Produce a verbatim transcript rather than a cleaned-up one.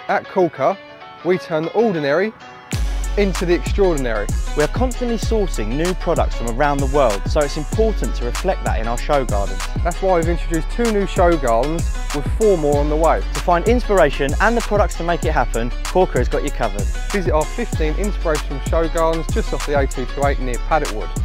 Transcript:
At Corker, we turn the ordinary into the extraordinary. We are constantly sourcing new products from around the world, so it's important to reflect that in our show gardens. That's why we've introduced two new show gardens with four more on the way. To find inspiration and the products to make it happen, Corker has got you covered. Visit our fifteen inspirational show gardens just off the A two twenty-eight near Paddock Wood.